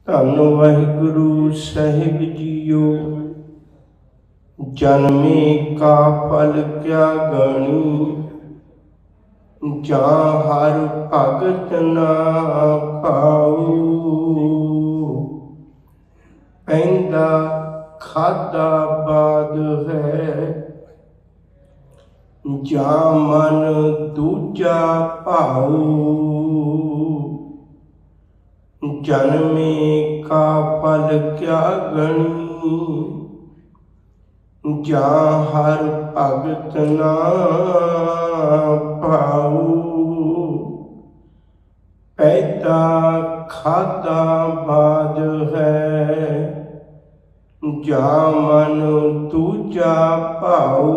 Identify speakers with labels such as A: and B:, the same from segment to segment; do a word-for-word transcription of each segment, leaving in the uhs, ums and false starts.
A: धन वाहिगुरु साहिब जियो, जन्मे का फल क्या गणी, जा हर भगत ना पाऊ। पैंदा खादा बाद है, जा मन दूजा भाऊ। जन्मे का फल क्या गणी, जा हर भगत ना पाऊ। पैदा खादा बाद है, जा मन दूजा भाऊ।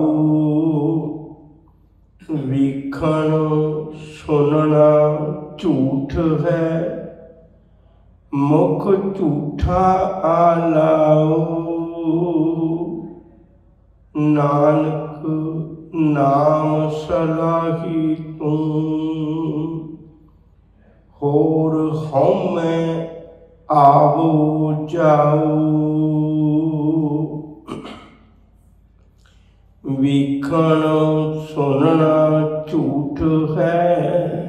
A: वीखण सुनना झूठ है, मुख झूठा आलाओ। नानक नाम सलाही तू, होर हउमै आवो जाओ। वीखण सुनना झूठ है,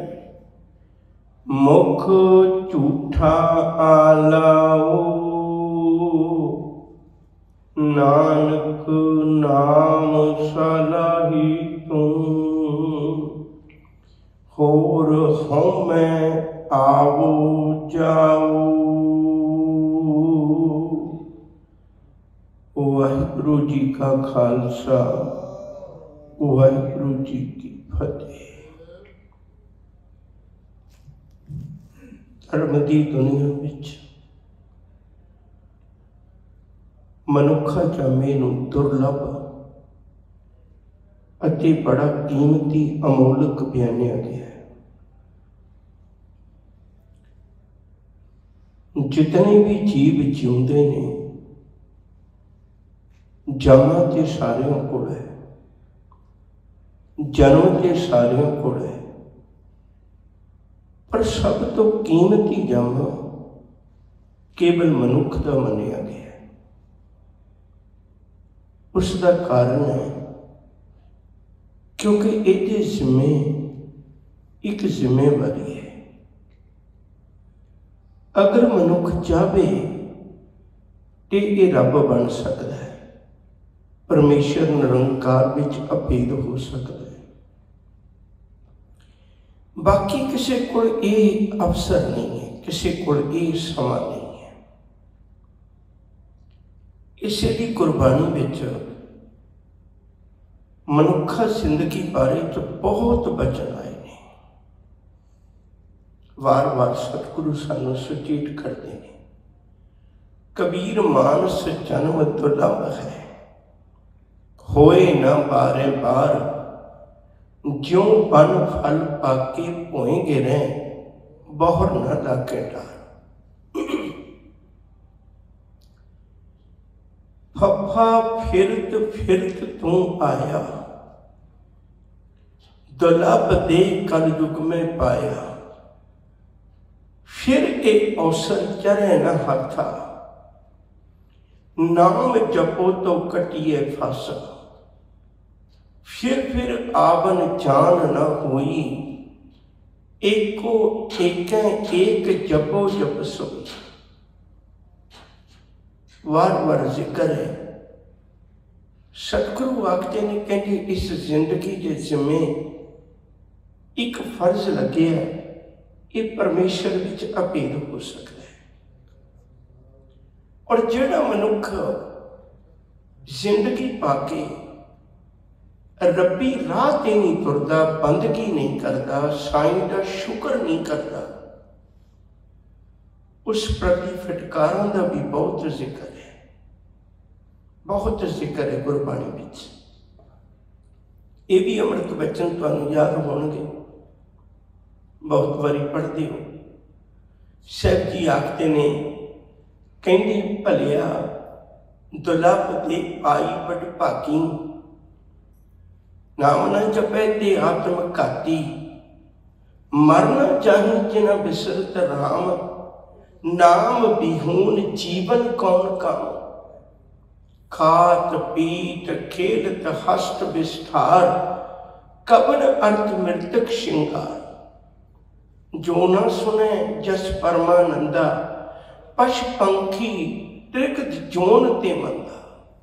A: मुख झूठा आलाओ। नानक नाम सलाही तू, होर हउमै आवो जाओ। वाहिगुरु जी का खालसा, वाहिगुरु जी की फतेह। धर्म की दुनिया विच मनुखा जामे नूं दुर्लभ अति बड़ा कीमती अमोलक बयानिया गया है। जितने भी जीव जिउंदे ने जन्म ते सारियां कोल है, जन्म ते सारियां कोल है, पर सब तो कीमती जन्म केवल मनुख का मनिया गया है। उसका कारण है क्योंकि ये जिम्मे एक जिम्मेवारी है। अगर मनुख चाहे तो ये रब बन सकता है, परमेश्वर निरंकार विच अभेद हो सकता है। बाकी किसी को ये अवसर नहीं है, किसी को ये समा नहीं है। इसलिए गुरबाणी विच मनुखा जिंदगी बारे तो बहुत वचन आए ने। वार वार सतगुरु सानू सुचेत करते हैं, कबीर मानस जन्म दुर्लभ है, होए न बारे बार। ज्यों बन फल पाके भोए गिरे, बहुर न लागे डार। फफा फिरत फिरत तू आया, दुर्लभ दे कल युग में पाया। फिर एक अवसर चरे न हाथा, नाम जपो तो कटिए फासा। फिर फिर आवन जान न हुई, एको एक एक जपो जप सोई। वार वार जिक्र है। सतगुरु आखते ने कहते इस जिंदगी के जिम्मे एक फर्ज लगे है, ये परमेश्वर विच अभेद हो सकता है। और जिहड़ा मनुख जिंदगी पाके रब्बी राह ते नहीं तुरदा, बंदगी नहीं करता, साईं का शुक्र नहीं करता, उस प्रति फटकारों का भी बहुत जिक्र है, बहुत जिक्र है गुरबाणी विच। ये भी अमृत बचन तुहानूं याद होणगे, बहुत बारी पढ़ते हो। साहब जी आखते ने, कहंदे भलिया दुलभ ते आई बड़ भागी, नाम न जपै ते आत्म घाती। मरना चाही जिना बिसरत राम, नाम बिहून जीवन कौन काम। खात पीत खेलत हस्त विस्तार, कवन अर्थ मृतक श्रृंगार। जो न सुने जस परमानंदा, पश पंखी त्रिकत जोन ते मंदा।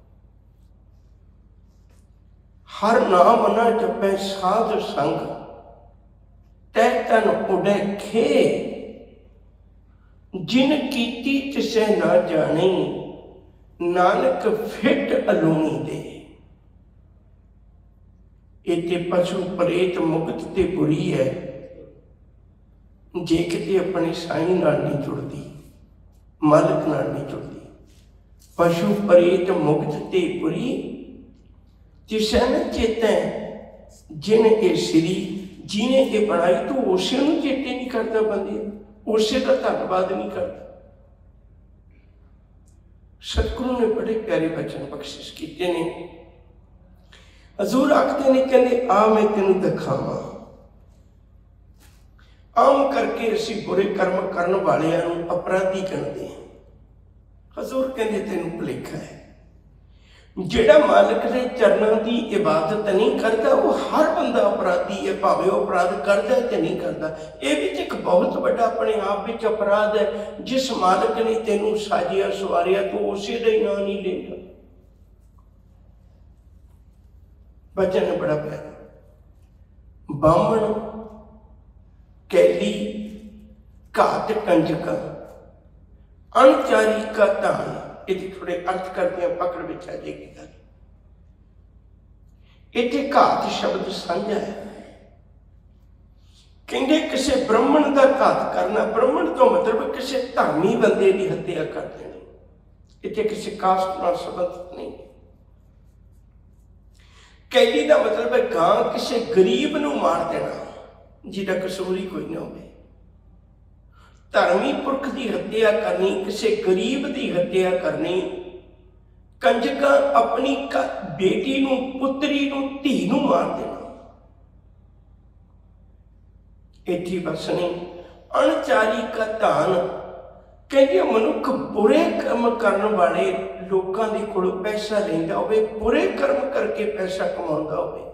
A: हर नाम न जपै साध संग, तै तन उडै खे। जिन कीती तिसै ना जानी, नानक फिट अलूनी दे। इत्थे पशु प्रेत मुक्त ते बुरी है जे किते अपने साईं नाल नहीं जुड़ती, मालिक नाल नहीं जुड़ती। पशु प्रेत मुक्त ते बुरी, तिसै न चेतै जिन ए सिरी। जिने ये बनाई तो उसे नूं चेते नहीं करता, बंदे उसे का धन्नवाद नहीं करता। सतगुरु ने बड़े प्यारे वचन बख्शिश किए ने। हजूर आखते ने, कहते आ मैं तेन दिखावा। आम करके असी बुरे कर्म करने वाले अपराधी कहते हैं। हजूर कहते तेन भुलेखा है। जेड़ा मालिक के चरणों की इबादत नहीं करता वो हर बंदा अपराधी है, भावे वो अपराध करता है तो नहीं करता। ये भी एक बहुत बड़ा अपने आप में अपराध है। जिस मालिक ने तेनों साजिया सवारिया तो उसे का ही नाम नहीं लेगा। वचन है बड़ा प्यारा। बामण कैली घात कंजका, अणचारी का धान। ये थोड़े अर्थ करते हैं, पकड़ में आ जाएगी गल। इत्थे घात शब्द साझा है। कहते किसी ब्राह्मण का घात करना, ब्राह्मण तो मतलब किसी धर्मी बंदे की हत्या कर देनी। इत्थे किसी कास्ट नाल संबंधित नहीं। कैदी का मतलब है गां किसी गरीब नूं मार देना जिहदा कसूर ही कोई ना हो। धर्मी पुरख की हत्या करनी, किसी गरीब की हत्या करनी। कंजका अपनी बेटी नूं, पुत्री नूं, धी नूं मार देना। इत्थे बसनी। अणचारी का धान कहते मनुख बुरे कर्म करने वाले लोगों के कोलों पैसा लेंदा होवे, बुरे कर्म करके पैसा कमाउंदा होवे,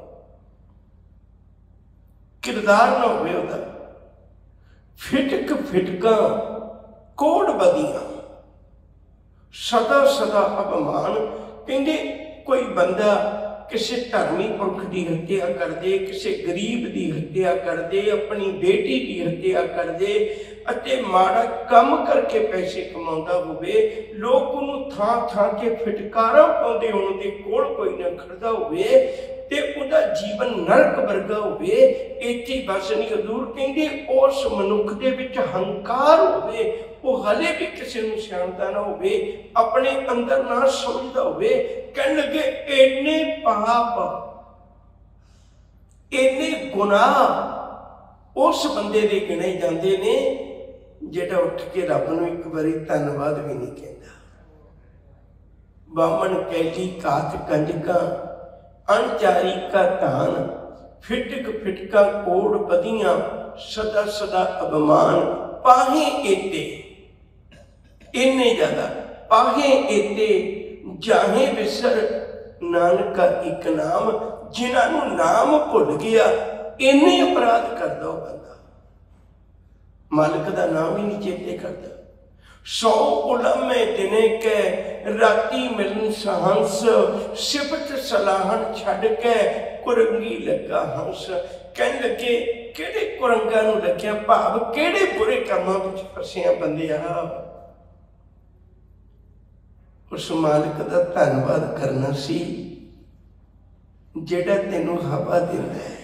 A: किरदार ना होवे उहदा। फिटक फिटका कोड़ बदियां, सदा सदा अपमान। कहते कोई बंदा किसी धर्मी पुरख की हत्या कर दे, किसी गरीब की हत्या कर दे, अपनी बेटी की हत्या कर दे, अते माड़ा कम करके पैसे कमाउंदा होवे, लोग उन्होंने थां थां ते फिटकारा पाउंदे होण दे कोल कोई ना खड़दा होवे ते उहदा जीवन नरक वर्गा होवे। इत्थे बस नहीं। हजूर कहंदे उस मनुख दे विच हंकार होवे, वो हले भी किसी नूं सियाणदा ना होवे, अपने अंदर ना समझदा होवे। कहण लगे इन्ने पाप, इन्ने गुनाह उस बंदे दे गिणे जांदे ने जिहड़ा उठ के रब नूं एक बारी धन्नवाद भी नहीं कहता। बामण कैली घात कंजका, अणचारी का धान। फिटक फिटका कोड़ बदियां, सदा सदा अभिमान। पाहे एते, इन्ने ज्यादा पाहे एते, जाहे विसर नानका एक नाम। जिन्हों नाम भुल गया इन्ने अपराध करता हो बंदा, मालिक का नाम ही नहीं चेते करता। सौ उलमे दिने के राती मिलन सहंस, सिफत सलाहन छड़ के कुरंगी लगा हंस। कहन लगे केड़े कुरंगा नूं लग्या, भाव केड़े बुरे कामां विच फसिया बंदिया। उस मालिक का धन्नवाद करना सी जेड़ा तेनू हवा दिंदा है,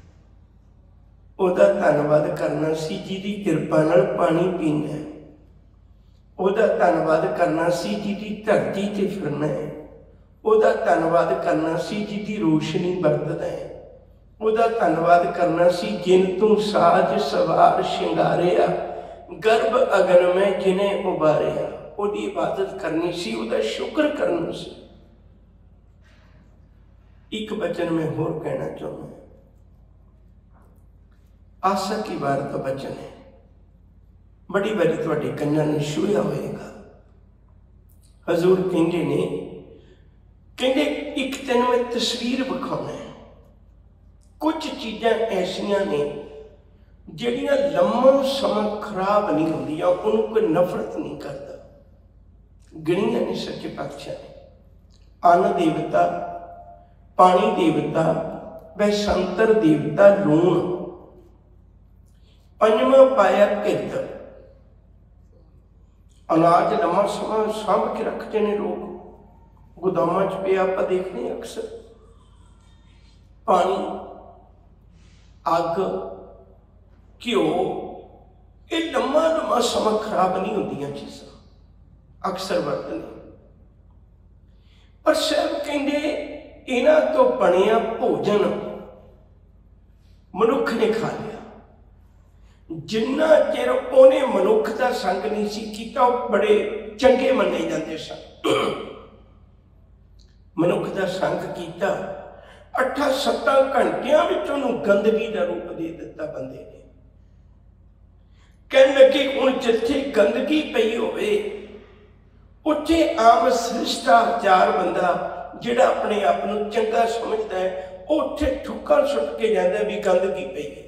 A: ओदा धन्नवाद करना सी जिहदी किरपा नाल पानी पीना है, ओदा धन्नवाद करना सी जिहदी धरती ते फिरना है, ओदा धन्नवाद करना सी जिहदी रोशनी बरतदा है, ओदा धन्नवाद करना सी जिन तू साज सवार शिंगारिया, गर्भ अगन में जिन्हें उबारिया। ओदी इबादत करनी सी, ओदा शुक्र करना सी। एक वचन में होर कहना चाहूँगा, आशा की वार का वचन है। बड़ी बारी तुहाडे कन्नां ने छूया होएगा। हजूर कहंदे ने, कहंदे एक दिन मैं तस्वीर विखाउणा है। कुछ चीज़ां ऐसियां ने जिहड़ियां लम्मा समा खराब नहीं होंदियां, उन्होंने कोई नफरत नहीं करता। गिणियां ने सच्चे पातशाह ने, अन्न देवता, पानी देवता, वैशांतर देवता, लूण, पंजवां पाया घिरद। अनाज लम्मा समा सांभ के रखते हैं लोग, गोदामां च पिया आपां देखते हैं अक्सर। पानी, अग, घ्यो, ये लम्मा लम्मा समा खराब नहीं होंदियां चीज़ां, अक्सर वरतने। पर साहब कहंदे इन्हां तो बनिया भोजन मनुख ने खा लिया, जिन्ना चिर उन्हें मनुख का संग नहीं सी कीता, बड़े चंगे मन्ने जाते सन। मनुख का संग किया, अठा सत्ता घंटिया गंदगी का रूप दे दिता बंदे ने। कह लगे हुण जिथे गंदगी पई होवे उत्थे आम शिष्टाचार बंदा जिहड़ा अपने आप को चंगा समझदा है, उत्थे ठुक्का सुट के जांदा भी गंदगी पई है।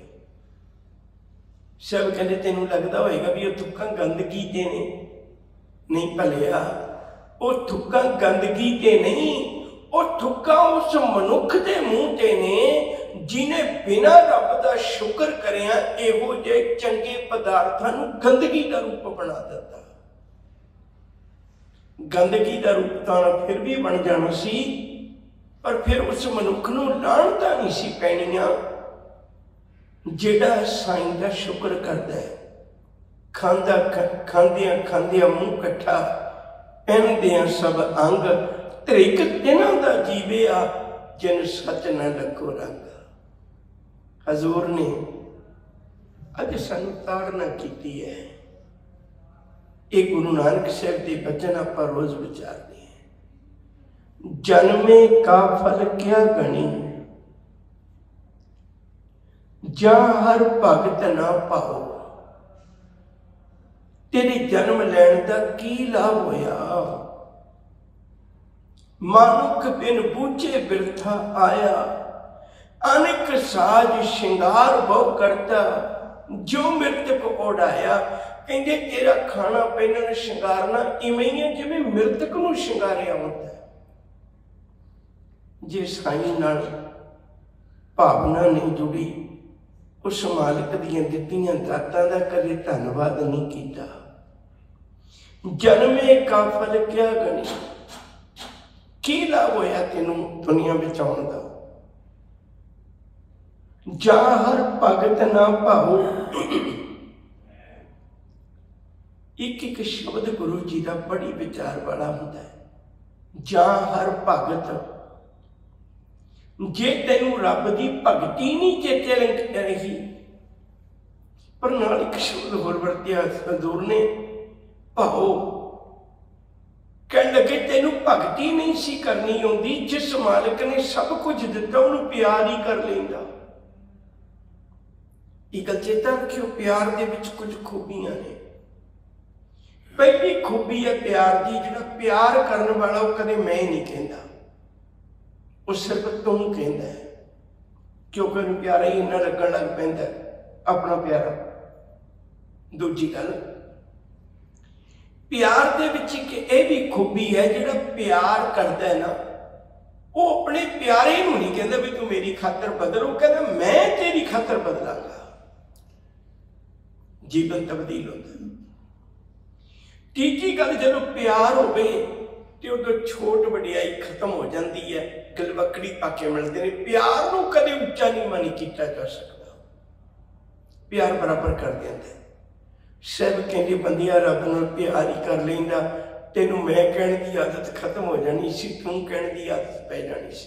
A: सब कहते तेनू लगता होएगा भी वो थुक्कां गंदगी ते ने, नहीं भलिया, वो थुक्कां गंदगी ते नहीं, वो थुक्कां उस मनुख के मूँह ते ने जिन्हें बिना रब का शुक्र करिया इहो जिहे चंगे पदार्थां नूं गंदगी का रूप बना दिता। गंदगी का रूप तो फिर भी बन जाना सी, पर फिर उस मनुख नूं लाणतां नहीं सी पैणियां जिहड़ा साईं का शुक्र करता है। खांदा खांदियां खांदियां मुँह कट्ठा, पहनदियां सब अंग, त्रिक तिन्हां दा जीविया जिन सच न लगो रंग। हजूर ने अज सानू ताड़ना की है। ये गुरु नानक साहब के बचन आप रोज विचारते हैं। जन्मे का फल क्या गणी, जा हर भगत ना पाओ। तेरे जन्म लैण का की लाभ होया, मानुख बिन बूझे बिरथा आया। अनेक साज श्रृंगार बहु करता, जो मृतक उड़ाया। कहते तेरा खाना पहनना श्रृंगारना इवें ही है जिवें मृतक नूं श्रृंगारिया होता है। जे साईं नाल भावना नहीं जुड़ी, उस मालिक दीयां दित्तियां दातां दा कदे धन्नवाद नहीं कीता। जन्मे का फल क्या गणी, की लाभ होया तेनू दुनिया विच आउण दा। जा हर भगत ना भाओ। एक एक शब्द गुरु जी का बड़ी विचार वाला होता है। जा हर भगत, जे तेनू रब की भगती नहीं चेते रही, पर नाल एक शब्द होर वरतिया हजूर ने, भाओ। कह लगे तेनू भगती नहीं सी करनी आउंदी, जिस मालिक ने सब कुछ दिता उन्होंने प्यार ही कर लेंदा। एक गल चेता रखियो, प्यार दे विच कुछ खूबियां ने। पहली खूबी है प्यार की, जिहड़ा प्यार करने वाला वो कदे मैं नहीं कहता, वो सिर्फ तू कहता है, क्योंकि उन्हें प्यारा ही इन्ना लगन लग पैंदा अपना प्यारा। दूजी गल, प्यार दे विच एक ये भी खूबी है, जिहड़ा प्यार करता है ना, वो अपने प्यारे नूं नहीं कहता भी तू मेरी खातर बदल, वो कहता मैं तेरी खातर बदलांगा। जीवन तब्दील होता है। तीजी गल, जो प्यार होवे ते उदों छोट वडियाई खत्म हो जाती है, गलवकड़ी पाके मिलते हैं। प्यार नूं कदे उच्चा नीवां नहीं किया जा सकता, प्यार बराबर कर देंदा है। सब कहते बंदिया रब नाल प्यार ही कर लेंदा, तेनू मैं कहने की आदत खत्म हो जानी सी, तू कहने की आदत पै जानी सी।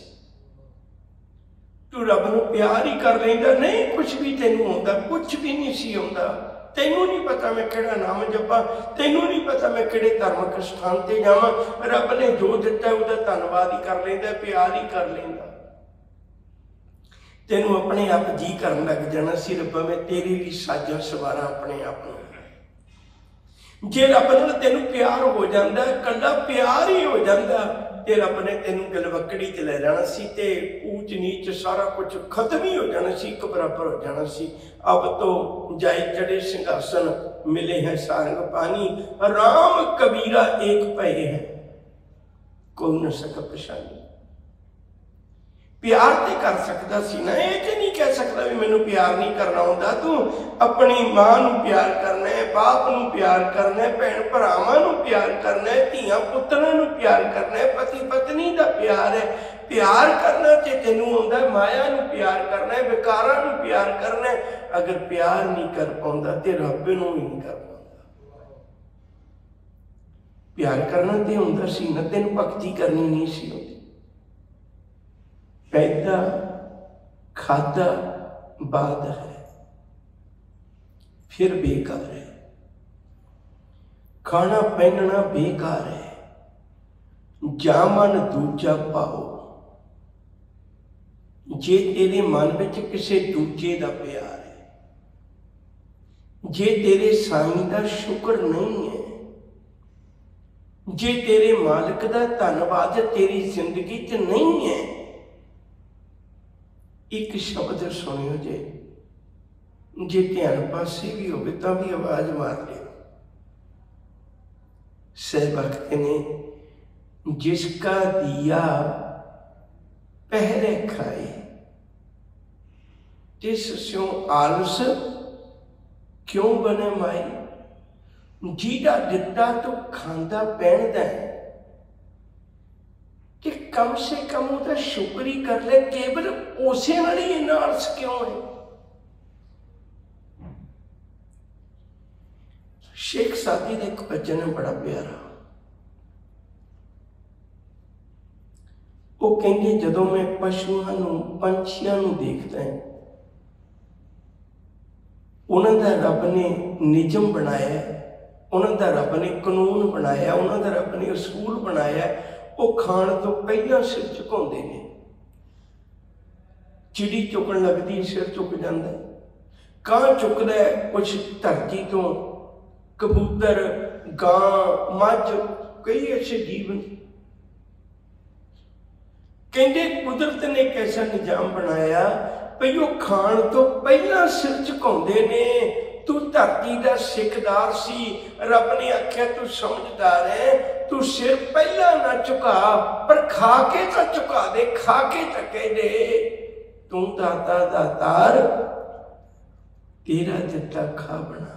A: तू रब नूं प्यार ही कर लेंदा, नहीं कुछ भी तेनू आउंदा, कुछ भी नहीं सी आउंदा। तेनू नहीं पता मैं किहड़ा नाम जपा, तेनू नहीं पता मैं किहड़े धार्मिक स्थान ते जावां। रब ने जो दिता उहदा धन्नवाद ही कर लेंदा, प्यार ही कर लेंदा। तेनू अपने आप जी करन लग जाना सी, रब्बा मैं तेरे लिए साजा सवारा अपने आप नूं। जे रब नाल तेनू प्यार हो जाता, कला प्यार ही हो जाता, ते रब ने तेनू गलवकड़ी च ले जाना सी, ते ऊंच नीच सारा कुछ खत्म ही हो जाना सी, एक बराबर हो जाना सी। अब तो जाई चढ़े सिंहासन, मिले हैं सारंग पानी, राम कबीरा एक भय है, कोई न सका पछानी। प्यार तो कर सकता सी ना, ये तो नहीं कह सकता भी मैनू प्यार नहीं करना होता। तू अपनी मां नू प्यार करना है, बाप नू प्यार करना है, भैन भरावां नू प्यार करना है, धीआं पुत्रां नू प्यार करना है, पति पत्नी का प्यार है। प्यार करना ते तेनू आउंदा, माया नू प्यार करना है, विकारां नू प्यार करना है। अगर प्यार नहीं कर पाउंदा ते रब नू भी नहीं कर पाउंदा। प्यार करना ते हुंदा सी ना, तेनू भगती करनी नहीं सी होंदी। पैदा खादा बाद है, फिर बेकार है, खाना पहनना बेकार है, जामन दूजा पाओ। जे तेरे मन में किसी दूजे का प्यार है, जे तेरे साईं का शुक्र नहीं है, जे तेरे मालिक का धन्नवाद तेरी जिंदगी च नहीं है, एक शब्द सुनियो जे जे ध्यान पासे भी हो तो भी आवाज मार लियो। सहबख्त ने जिसका दिया पहरे खाए, जिस स्यों आलस क्यों बने माई। जिहदा दिता तो खांदा पहनदा है, कि कम से कम उसका शुक्र ही कर ले, केवल उसे नाल ही इन्ना आलस क्यों है। शेख सादी का एक बचन है बड़ा प्यारा, वो कहेंगे जदों मैं पशुओं नूं पंछियों नूं देखदा है, उन्हां दा रब ने निजम बनाया, उन्हां दा रब ने कानून बनाया, उन्हां दा रब ने असूल बनाया। वो खाण तो पहला सिर झुकाउंदे ने, चिड़ी चुकन लगदी सिर झुक जाता है, कां चुकदा है कुछ धरती तो, कबूतर गां मझ कई ऐसे जीव ने। कहते कुदरत ने एक ऐसा निजाम बनाया भई वो खाण तो पहला सिर झुकाउंदे ने। तू धरती का सिखदार सी, रब ने आख्या तू समझदार है, तू सिर पहला ना झुका, पर खा के तो झुका दे, खा के तो कह दे तू दाता दातार, तेरा दिता खा बना।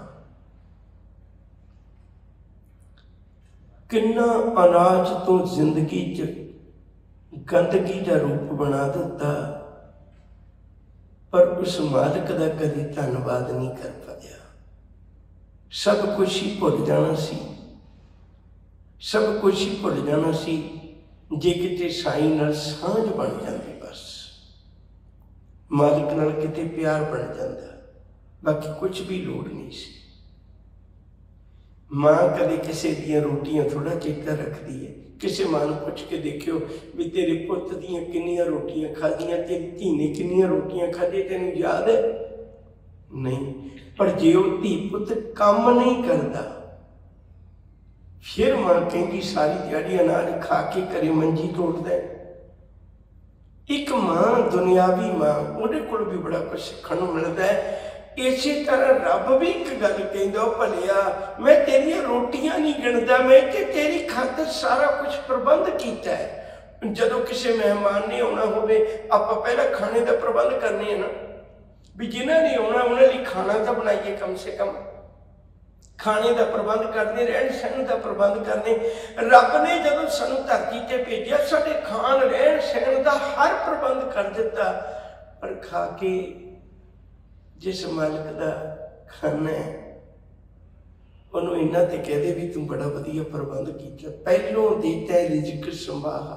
A: किन्ना अनाज तो जिंदगी च गंदगी का रूप बना दिता, पर उस मालिक का कभी धन्नवाद नहीं कर पाया। सब कुछ ही भुल जाना सी, सब कुछ ही भुल जाना सी जे किते साईं नाल सांझ बन जाती, बस मालिक नाल किते प्यार बन जाता, बाकी कुछ भी लोड़ नहीं सी। मां कदे किसी दियां रोटियां थोड़ा चेता रखती है, किसी मां नूं पुछ के देखियो भी तेरे पुत दियां किन्नियां रोटियां खादियां, तेरी धी ने किन्नियां रोटियां खादी, तेनूं याद है? नहीं। पर जे वो धी पुत काम नहीं करता, फिर मां कहेंगी सारी दिहाड़ी अनाज खा के घरे मंजी तोड़दा है। एक मां दुनियावी मां, उहदे कोल भी बड़ा कुछ सीखण नूं मिलदा है। इसी तरह रब भी एक गल कहंदा, भलिया मैं तेरियां रोटियां नहीं गिणदा, मैं ते तेरी खातर सारा कुछ प्रबंध कीता है। जदों किसी मेहमान ने आउणा होवे, आपां पहला खाने का प्रबंध करने हैं ना, भी जिन्हां ने आउणा उन्हां लई खाना तो बनाइए, कम से कम खाने का प्रबंध करने, रहन सहन का प्रबंध करने। रब ने जदों सानूं धरती ते भेजिया, साडे खान रहन सहन का हर प्रबंध कर दिता, पर खा के जिस मालिक का खाना है उन्होंने इन्ना तो कह दे भी तू बड़ा वधिया प्रबंध किया। पहलों देता है रिजक संभाहा,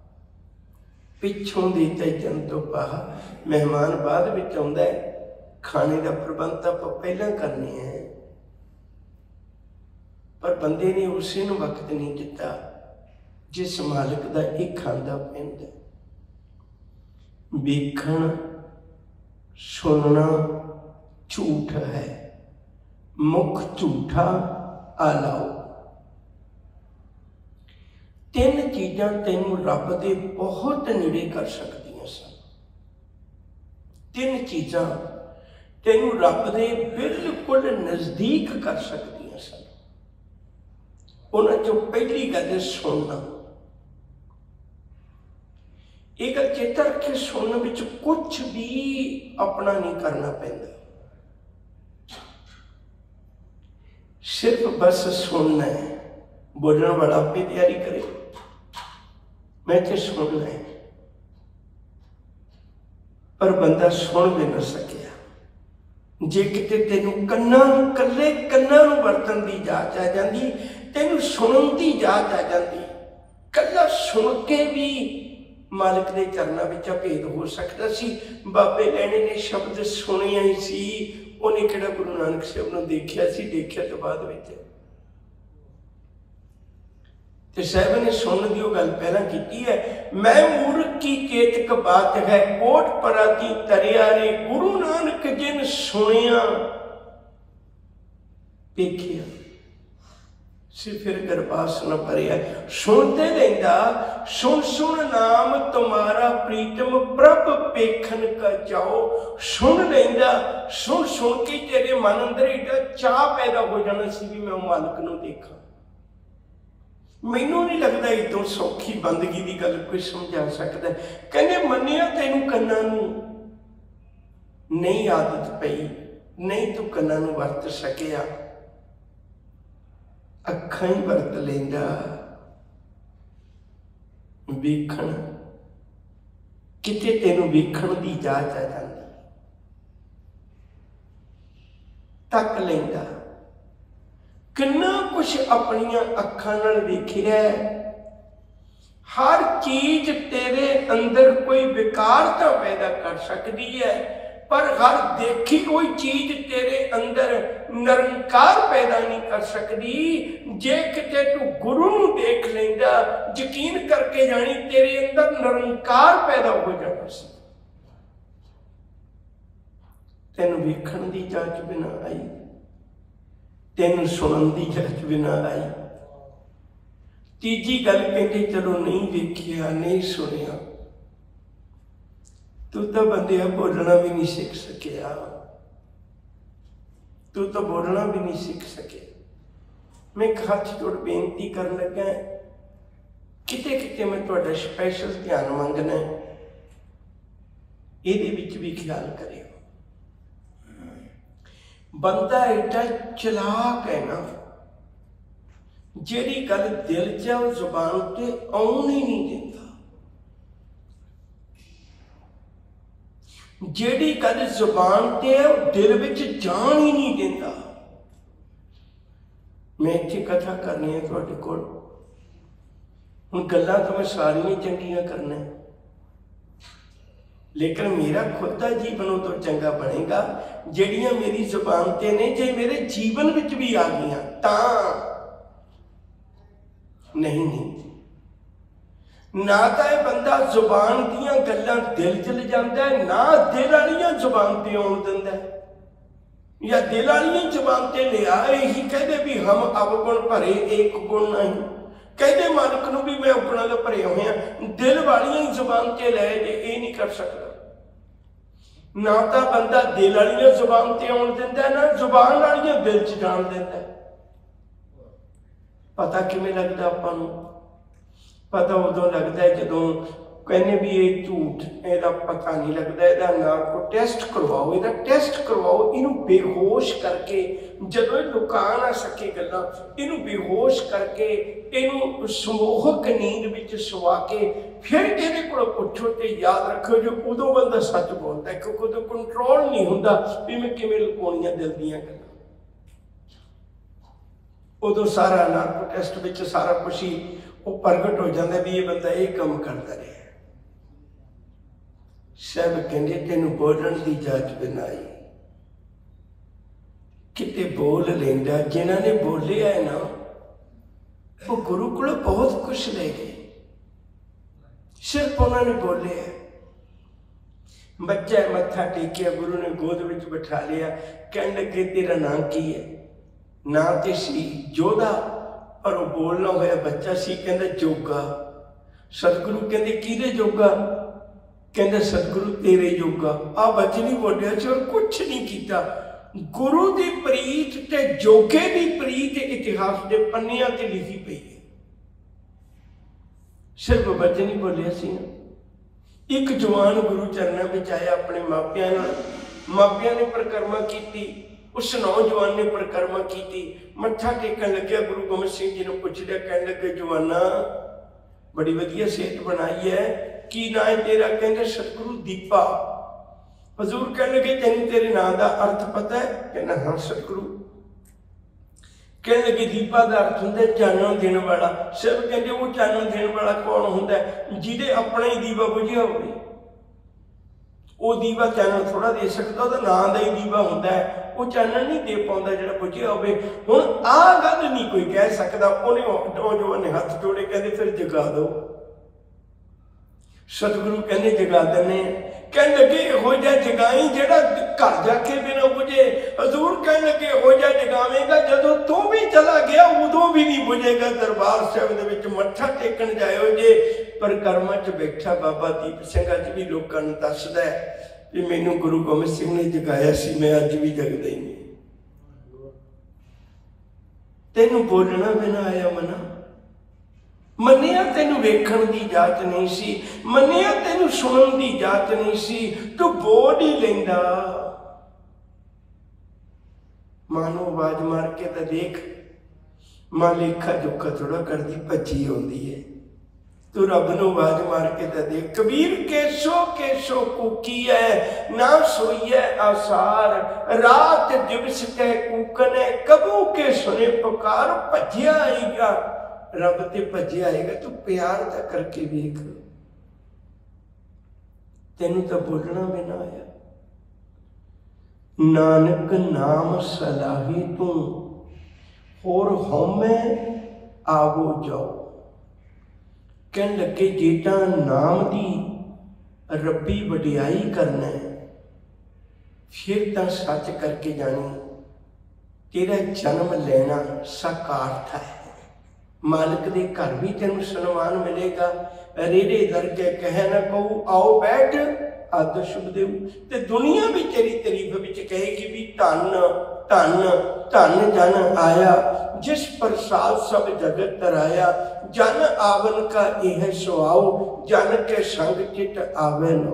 A: पिछों देता है जन तो पाहा। मेहमान बाद में आउंदा है, खाने का प्रबंध तो आप पहला करने हैं, पर बंदे ने उसे नूं वक्त नहीं दिता जिस मालिक का एक खांदा पहनदा। वेखण सुनना झूठ है, मुख झूठा आ लाओ। तीन चीज़ां तेनों रब दे बहुत नेड़े कर सकदियां सन। तीन चीज़ां तेनों रब दे बिल्कुल नज़दीक कर सकदियां सन। उन्हां चों पहली गल सुनना। ये गल चेता रखे, सुनने विच कुछ भी अपना नहीं करना पैंदा, सिर्फ बस सुनना है। बोलने वाला आपे तैयारी करे, मैं तो सुनना है। पर बंदा सुन भी ना सकिया। जे किते तेनों कन्ना कल्ले कन्ना नूं वरतन दी जाच आ जाती, तेनों सुनन दी जाच आ जाती। कल्ला सुन के भी मालिक के चरणों में भेद हो सकता सी। बाबे लैणे ने शब्द सुनिया ही सी, उन्हें किहड़ा गुरु नानक साहब नूं देखिया सी, देखिया तो बाद विच ते साहब ने सुनने की गल पहला की है। मैं मूर्ख की केतक बात है, कोट पराती तरिया रे, गुरु नानक जिन सुनिया देखिया से फिर गरबास न भरिया। सुनते लेंदा, सुन सुन नाम तुम्हारा प्रीतम प्रभ पेखन का जाओ। सुन लेंदा, सुन सुन के तेरे मन अंदर एडा चाह पैदा हो जाना सी भी मैं मालिक नूं देखा। मैनू नहीं लगता इतों सौखी बंदगी की गल कोई समझा सकता। कहने मनिया तेनू कन्ना नूं नहीं आदत पई, नहीं तू कन्ना नूं वरत सकिया, अखां ही वरत लेंदा। वेखण किते तेनू वेखण की जाच आ जाती, तक लेंदा। किन्ना कुछ अपनिया अखां नाल वेखिया। हर चीज तेरे अंदर कोई विकारता पैदा कर सकती है, पर हर देखी कोई चीज तेरे अंदर निरंकार पैदा नहीं कर सकती। जे किते तू गुरु नूं देख लेंदा, यकीन करके जानी तेरे अंदर निरंकार पैदा हो जाना सी। तेनू वेखण दी जांच बिना आई, तेन सुनन की जाच भी ना आई। तीजी गल कहते चलो नहीं देखिया नहीं सुनिया, तू तो बंदे बोलना भी नहीं सीख सकिया, तू तो बोलना भी नहीं सीख सके। मैं हाथ जोड़ बेनती कर लगा, किते किते मैं तुहाडा स्पैशल ध्यान मंगना, इहदे विच भी ख्याल करियो। बंदा एडा चलाक है ना, जिहड़ी गल दिल च वो जुबान ते आउण ही नहीं देता। जिहड़ी गल जुबान ते वो दिल विच जान ही नहीं देता। मैं इत्थे कथा करनी है तुहाडे कोल, हुण गल्लां तो मैं सारियां चंगियां करना, लेकिन मेरा खुद का जीवन उदों चंगा बनेगा जिहड़ियां मेरी जुबान ते ने, जे मेरे जीवन विच भी आ गईयां तां नहीं नहीं। ना तो यह बंदा जुबान दियां गल्लां दिल च ले जांदा है, ना दिल वालियां जुबान ते आउण दिंदा है, या दिल वालियां जुबान ते ले आए ही कहदे भी हम अवगुण भरे एक गुण नहीं, कहदे मालिक नूं भी मैं अवगुणां दा भरे होया। दिल वालियां जुबान ते लै जे ये नहीं कर सकता। ना तो बंदा दिल वाली जुबान से आउण दिंदा, ना जुबान वाली दिल च जान दिंदा। पता किवें लगदा आपां नूं? पता उदों लगदा है जदों कहने भी ये झूठ, ਇਹਦਾ पता नहीं लगता, ਇਹਦਾ ना को टेस्ट करवाओ, ਇਹਦਾ टेस्ट करवाओ, इनू बेहोश करके जदों लुका ना सके गल्लां, इनू बेहोश करके इनू समूहक नींद विच सुवा के फिर ਇਹਦੇ ਕੋਲ पुछो तो याद रखो जो उदों बंदा सच बोलता है, क्योंकि उदों कंट्रोल नहीं हुंदा भी मैं किवें लुकाउणियां दिल दीयां गल्लां। उदों सारा नार्को टेस्ट विच सारा कुछ ही वो प्रगट हो जाता भी ये बंदा ये काम करता रहा। सब कहते तेन बोलने की जाच बनाई, किते बोल लेंदा। जिन्हों ने बोलिया है ना वो गुरु को बहुत कुछ ले गए, सिर्फ उन्होंने बोलिया। बच्चा मत्था टेकिया, गुरु ने गोद में बिठा लिया, कह लगे तेरा नाम की है? ना तो सी जोधा पर वो बोलना होया बच्चा सी, कहंदा जोगा। सतगुरु कहंदे किहदे जोगा? कहंदा सतगुरु तेरे जोगा। आ बच्चे नहीं बोलिया सी और कुछ नहीं किया। गुरु की प्रीत ते जोगे की प्रीत इतिहास के पन्नियां ते लिखी पई है। सिर्फ बच्चे नहीं बोलिया सी। एक जवान गुरु चरणों में आया अपने मापिया नाल, मापिया ने परिक्रमा की, उस नौजवान ने परिक्रमा की, मत्था टेकन लग्या गुरु गोबिंद सिंह जी ने पूछ लिया, कहने लगे जवाना बड़ी वधिया सेहत बनाई है, की ना है तेरा? कहते सतगुरु दीपा। हजूर कहने लगे तेन तेरे नाम का अर्थ पता है? कहना हाँ सतगुरु। कहने लगे दीपा का अर्थ होंगे चानन देने वाला। सिर्फ कहते वो चानन देने वाला कौन होंगे? जिहदे अपना ही दीवा बुझिया होवे। वो दीवा चानन थोड़ा दे सकता, वह नाम का ही दीवा होंदा है, वो चानन नहीं दे पाता जो बुझिया होवे। हुण आ गल नहीं कोई कह सकता। उन्हें नौजवान ने हथ जोड़े, कहते फिर जगा दो। सतगुरु कहने जगा देने। कहने लगे हो जा जगाई जेड़ा घर जाके भी ना बुझे। हजूर कहने लगे हो जा जगावेगा जदों तू भी चला गया उदों भी नहीं बुझेगा। दरबार साहिब दे विच मत्था टेकन जाओ जे परिक्रमा च बैठा बाबा दीप सिंह अज भी लोगों को दसदा है कि मैनू गुरु गोबिंद सिंह ने जगाया सी, मैं अज भी जगदा ही नहीं। तेनू बोलना भी ना आया मना, मनिया तेनू वेखण की जात नहीं सी, मनिया तेनू सुनन की जात नहीं सी, तू बोल ही लेंदा। मां नूं आवाज मार के तो देख, मां लेखा जोखा थोड़ा करती भजी आउंदी है। तू रब नूं आवाज मार के तो देख। कबीर केसो केसो कूकी है, ना सोईए आसार, रात दिवस के कूकन है, कबू के सुने पुकार, भजिया आएगा रब ते भजे आएगा। तू प्यार दा करके वेख, तेनू तो बोलना भी ना आया। नानक नाम सलाही तू, होर हौमे आवो जाओ। कहन लगे जेटा नाम दी रब्बी वडियाई करना है, फिर तो सच करके जानी तेरा जन्म लेना साकार्थ है। मालिक के घर भी तेन सन्मान मिलेगा। रेड़े दरके कह ना कहू आओ बैठ आदर शुभदेव, ते दुनिया भी तेरी तारीफ विच कहेगी भी धन धन धन जन आया, जिस प्रसाद सब जगत तराया। जन आवन का यह सुआओ, जन के संग चित आवे नो।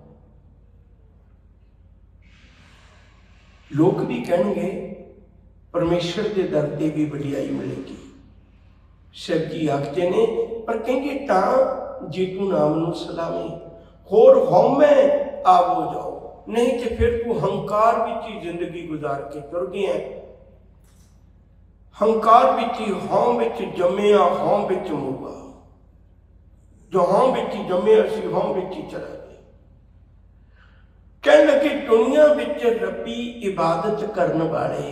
A: लोग भी कहेंगे परमेश्वर के दर ते भी वडियाई मिलेगी। शिव जी आखते ने पर कहेंगे तां जे तू नाम नूं सलावे, होर हौमे आवो जाओ, नहीं तो फिर तू हंकार विच ही जिंदगी गुजार के तुर गया। हंकार विच ही हौं विच जम्मिया हौं विच मुआ, जो हौं विच जम्मिया सी हौं विच ही चला गया। कहने लगे दुनिया विच रब्बी इबादत करने वाले,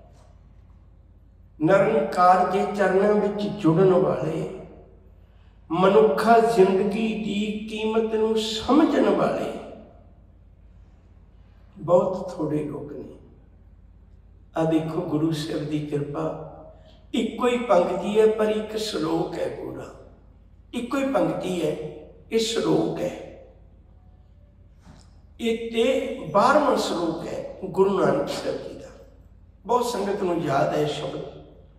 A: निरंकार के चरणों में जुड़न वाले, मनुखा जिंदगी की कीमत नूं समझण वाले बहुत थोड़े लोग ने। आ देखो गुरु साहिब की कृपा, इको ही पंक्ति है पर एक श्लोक है पूरा, इको ही पंक्ति है, ये श्लोक है, ये बारहवां श्लोक है गुरु नानक साहिब जी का। बहुत संगत नूं याद है शब्द,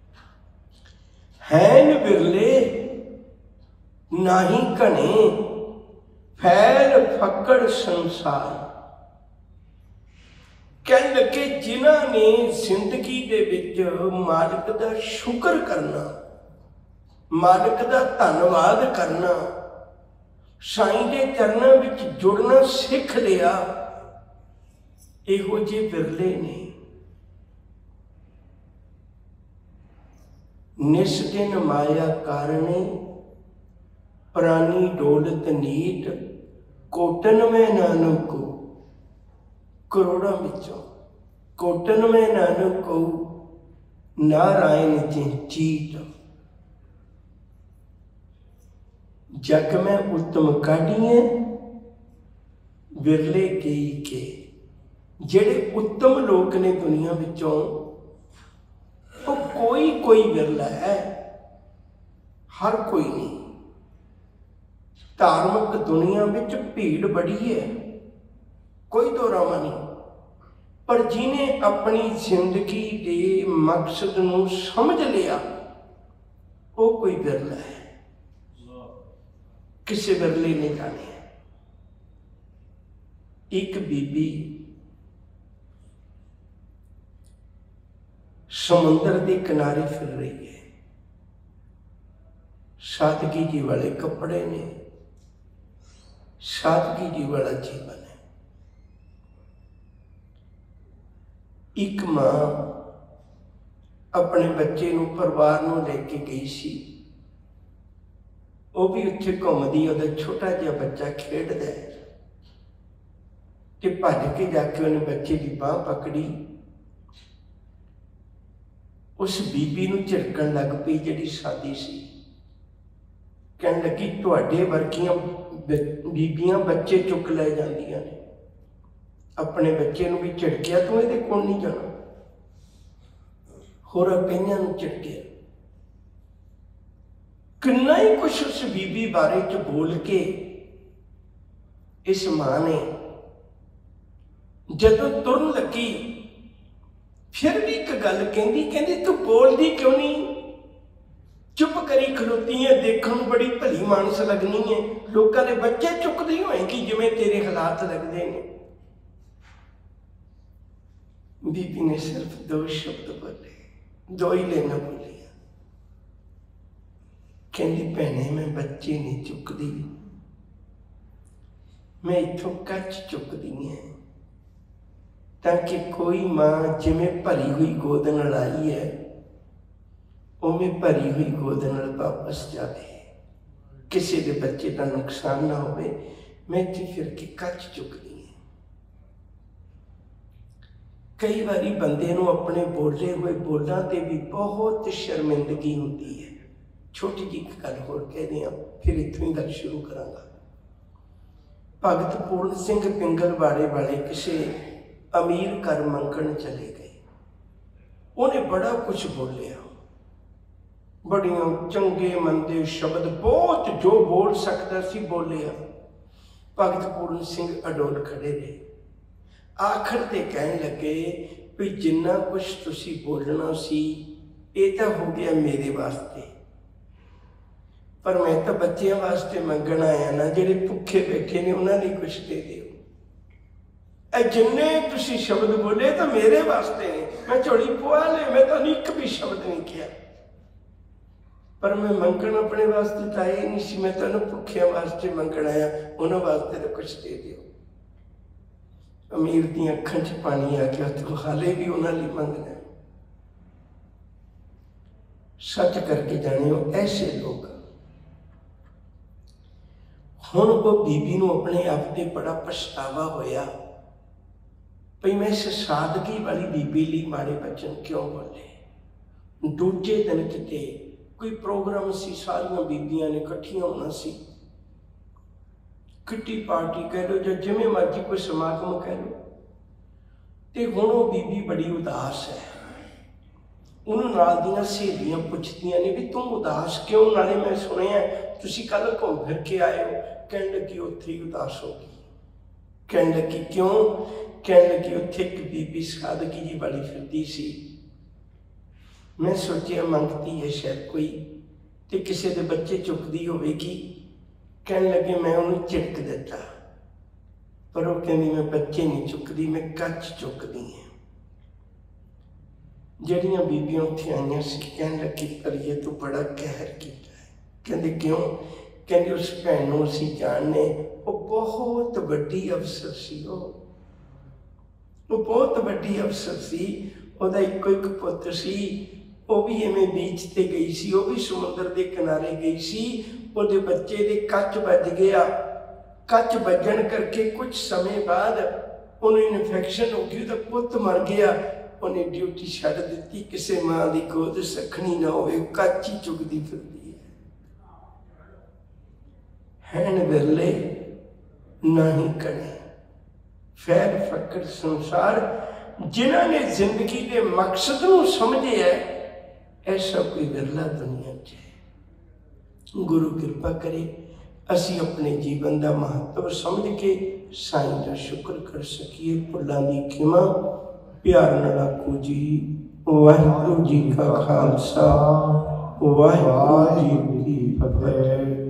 A: हैन बिरले नाही घने, फैल फकड़ संसार। कहने लगे जिन्हां ने जिंदगी दे विच मालिक दा शुक्र करना, मालिक दा धन्नवाद करना, साईं के चरणों विच जुड़ना सीख लिया, इहो जे बिरले ने। निस दिन माया कारणे, प्राणी डोलत नीट, कोटन में नानक को। करोड़ों विचों कोटन में नानक को, नारायण जी चीट। जग में उत्तम काढ़िए, विरले कई के। जेड़े उत्तम लोग ने दुनिया विचों, वो कोई विरला है, हर कोई नहीं। धार्मिक दुनिया में भीड़ बड़ी है, कोई दो रामा नहीं, पर जिन्हें अपनी जिंदगी के मकसद नूं समझ लिया वो कोई विरला है, किसी विरले ने जाने। एक बीबी समुंदर के किनारे फिर रही है, सादगी जी वाले कपड़े ने, सादगी जी वाला जीवन है। एक मां अपने बच्चे नूं परिवार नूं लेके गई सी, वो भी उत्थे घूमदी, उहदा छोटा जिहा बच्चा खेडदा है ते भज के जाके उन्हें बच्चे की बांह पकड़ी, उस बीबी नूं झिड़कण लग पई जिहड़ी सादी सी। कहण लगी तुहाडे वर्गियां बीबियां बच्चे चुक लै जांदियां ने, अपने बच्चे नूं भी झिड़किया, तूं इहदे कोल नहीं जाना। होर कईयां नूं झिड़किया। किन्ना ही कुछ उस बीबी बारे च बोल के इस मां ने जदों तुरन लगी फिर भी एक गल कहंदी, कहंदी तू बोलदी क्यों नहीं, चुप करी खलोती है, देखण बड़ी भली मानस लगनी है, लोगों के बच्चे चुकदी होएगी जिवें तेरे हालात लगते हैं। बीबी ने सिर्फ दो शब्द बोले, दो ही लेना बोलिया। कहंदी भैणे मैं बच्चे नहीं चुकदी, मैं इथों कच चुकदी है ताकि कोई मां जिवें भरी हुई गोद नाल आई है उवें भरी हुई गोद नाल वापस जाए, किसी के बच्चे का नुकसान ना होवे। मैं इत्थे फिर के कच चुकदी है। कई बारी बंदे नूं अपने बोले हुए बोलों ते भी बहुत शर्मिंदगी होती है। छोटी जी गल होर कह दियां, फिर इत्थों ही गल शुरू करांगा। भगत पूर्ण सिंह पिंगलवाड़े वाले किसी अमीर घर मंगण चले गए, उन्हें बड़ा कुछ बोलिया, बड़िया चंगे मंदे शब्द बहुत जो बोल सकता सी बोलिया। भगत पूर्ण सिंह अडोल खड़े रहे, आखिर ते कहन लगे भी जिन्ना कुछ तुसी बोलना सी ये तो हो गया मेरे वास्ते, पर मैं तो बच्चों वास्ते मंगण आया ना, जिहड़े भुखे बैठे ने उन्होंने कुछ दे दिओ। जिन्ने तुसी शब्द बोले तो मेरे वास्ते ने, मैं झोली पुआ ले, मैं तो एक भी शब्द नहीं किया, पर मैं मंगण अपने वास्ते तो आया नहीं सी, मैं तो भुखिया वास्ते मंगण आया, उन्होंने वास्ते तो कुछ दे दिओ। अमीर दी अखां च पानी आ गया, तो हाले भी उन्होंने मंगना। सच करके जानियो ऐसे लोग। हुण वो बीबी नूं अपने आप ते बड़ा पछतावा होया भई मैं इस सादगी वाली बीबी लई माड़े वचन क्यों बोले। दूजे दिन किते कोई प्रोग्राम सी, सारियां बीबियां ने इकट्ठियां होना सी, किट्टी पार्टी कह लो या जिवें मर्जी कोई समागम कह लो, ते हुण वो बीबी बड़ी उदास है। उन्होंने नाल दियां सहेलियां पुछदियां ने भी तू उदास क्यों, नाले मैं सुनिया तुसी कल घूम फिर के आए हो। कहन लगी उत्थे ही उदास हो गई। कहन लगी क्यों, कहन लगी उत्थे एक बीबी सादगी जी वाली फिरदी सी, मैं सोचिया मंगती है शायद कोई, तो किसी के बच्चे चुकती होगी। कहन लगे मैं उन्हें झिड़क दिता, पर वो कहती मैं बच्चे नहीं चुकती, मैं कच चुकती है। जड़ियां बीबियां उत्थे आईयां सी, कहन लगी पर ये तो बड़ा कहर किया है। कहते क्यों, कहते उस भैन नूं असीं जानने, वो बहुत वड्डी अफसर सी, वो बहुत वड्डी अफसर सी, उहदा इक्को एक पुत्र सी, वो भी इवें बीच ते गई सी, वो भी समुद्र के किनारे गई सी, उहदे बच्चे दे कच बज गया। कच बजन करके कुछ समय बाद उन्हें इन्फेक्शन हो गई, उहदा पुत मर गया। उन्हें ड्यूटी छड्ड दी, किसी मां की गोद सखनी ना हो, कच ही चुकती फिरदी है। हैन विरले ना ही कने, फैल फकर संसार, जिन्होंने जिंदगी के मकसद नूं समझे है, ऐसा कोई विरला दुनिया च है। गुरु कृपा करे असी अपने जीवन का महत्व समझ के साईं का शुक्र कर सकीए। भुलां दी खिमा प्यार नाल आखो जी वाहिगुरू जी का खालसा वाहिगुरू जी की फतेह।